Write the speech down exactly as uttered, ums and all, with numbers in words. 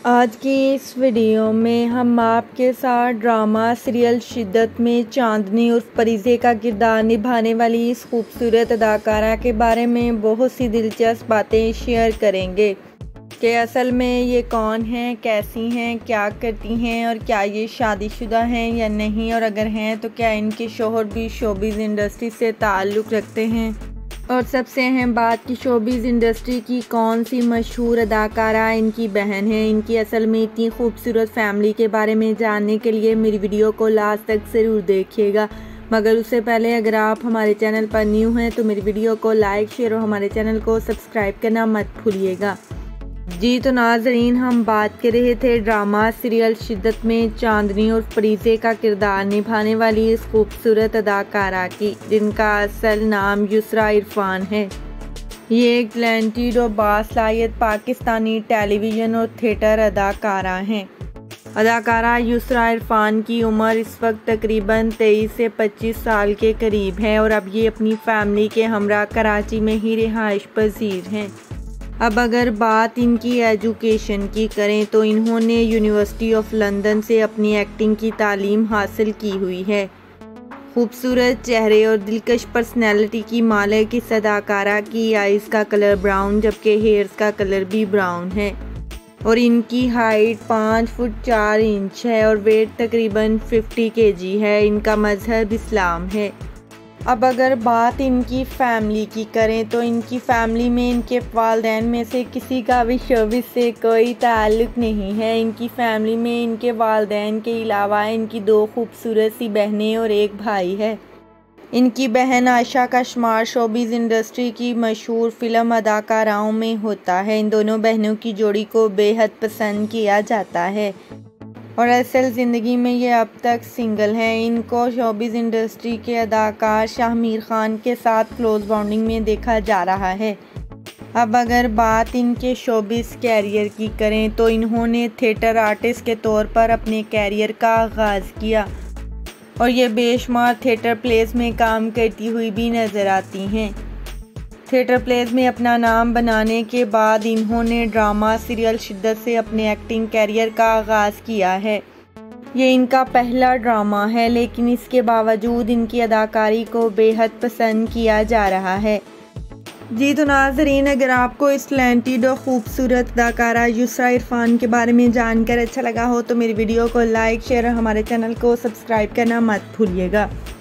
आज की इस वीडियो में हम आपके साथ ड्रामा सीरियल शिद्दत में चांदनी उर्फ परिज़े का किरदार निभाने वाली इस खूबसूरत अदाकारा के बारे में बहुत सी दिलचस्प बातें शेयर करेंगे कि असल में ये कौन हैं, कैसी हैं, क्या करती हैं और क्या ये शादीशुदा हैं या नहीं, और अगर हैं तो क्या इनके शोहर भी शोबिज़ इंडस्ट्री से ताल्लुक़ रखते हैं। और सबसे अहम बात कि शोबिज़ इंडस्ट्री की कौन सी मशहूर अदाकारा इनकी बहन है। इनकी असल में इतनी खूबसूरत फैमिली के बारे में जानने के लिए मेरी वीडियो को लास्ट तक ज़रूर देखिएगा। मगर उससे पहले अगर आप हमारे चैनल पर न्यू हैं तो मेरी वीडियो को लाइक, शेयर और हमारे चैनल को सब्सक्राइब करना मत भूलिएगा। जी तो नाज़रीन, हम बात कर रहे थे ड्रामा सीरियल शिद्दत में चांदनी और परिज़े का किरदार निभाने वाली इस खूबसूरत अदाकारा की, जिनका असल नाम युसरा इरफान है। ये एक टैलेंटेड और बासलाहियत पाकिस्तानी टेलीविज़न और थिएटर अदाकारा हैं। अदाकारा युसरा इरफान की उम्र इस वक्त तकरीबन तेईस से पच्चीस साल के करीब है और अब ये अपनी फैमिली के हमरा कराची में ही रिहाइश पजीर हैं। अब अगर बात इनकी एजुकेशन की करें तो इन्होंने यूनिवर्सिटी ऑफ लंदन से अपनी एक्टिंग की तालीम हासिल की हुई है। खूबसूरत चेहरे और दिलकश पर्सनैलिटी की मालिक इस अदाकारा की आइज़ का कलर ब्राउन जबकि हेयर्स का कलर भी ब्राउन है और इनकी हाइट पाँच फुट चार इंच है और वेट तकरीबन पचास केजी है। इनका मज़हब इस्लाम है। अब अगर बात इनकी फ़ैमिली की करें तो इनकी फ़ैमिली में इनके वालिदैन में से किसी का भी शोबिज़ से कोई ताल्लुक़ नहीं है। इनकी फ़ैमिली में इनके वालिदैन के अलावा इनकी दो खूबसूरत सी बहनें और एक भाई है। इनकी बहन आयशा का शुमार शोबिज़ इंडस्ट्री की मशहूर फ़िल्म अदाकाराओं में होता है। इन दोनों बहनों की जोड़ी को बेहद पसंद किया जाता है और असल ज़िंदगी में ये अब तक सिंगल हैं। इनको शोबिज़ इंडस्ट्री के अदाकार शाहमीर खान के साथ क्लोज बॉन्डिंग में देखा जा रहा है। अब अगर बात इनके शोबिज़ कैरियर की करें तो इन्होंने थिएटर आर्टिस्ट के तौर पर अपने कैरियर का आगाज़ किया और ये बेशुमार थिएटर प्लेस में काम करती हुई भी नज़र आती हैं। थिएटर प्लेस में अपना नाम बनाने के बाद इन्होंने ड्रामा सीरियल शिद्दत से अपने एक्टिंग कैरियर का आगाज़ किया है। ये इनका पहला ड्रामा है लेकिन इसके बावजूद इनकी अदाकारी को बेहद पसंद किया जा रहा है। जी तो नाज़रीन, अगर आपको इस टैलेंटेड और ख़ूबसूरत अदाकारा युसरा इरफान के बारे में जानकर अच्छा लगा हो तो मेरी वीडियो को लाइक, शेयर और हमारे चैनल को सब्सक्राइब करना मत भूलिएगा।